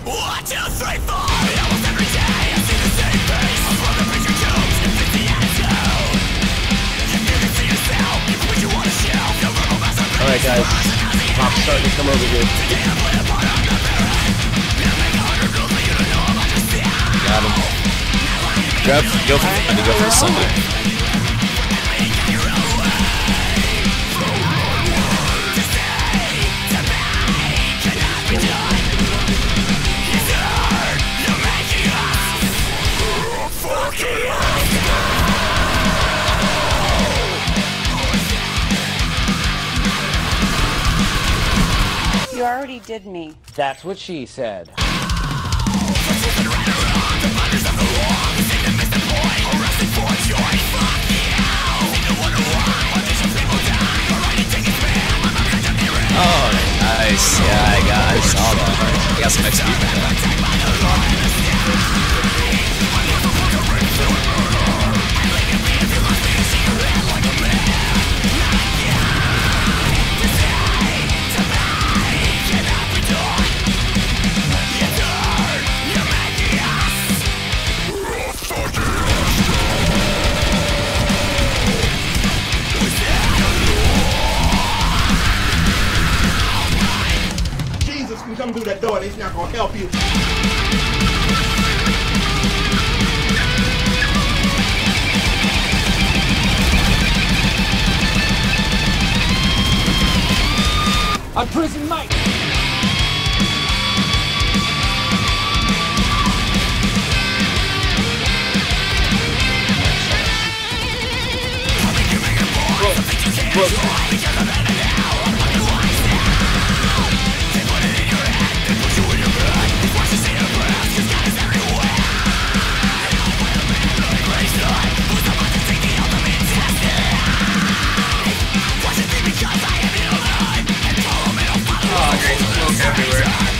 1, 2, 3, 4. Almost every day I see the same face. I'm from the picture tubes, and it's the attitude. You can see yourself, even when you wanna shout. No verbal masterpiece. Alright guys, Pop's starting to come over here. Today I play a part on the parent. You make 100 rules, but you don't know about yourself. Got him. Go for the Sunday. You already did me. That's what she said. Oh, nice. Yeah, I saw that. I got some XP for that. Come through that door and it's not gonna help you. I'm Prison Mike. Everywhere.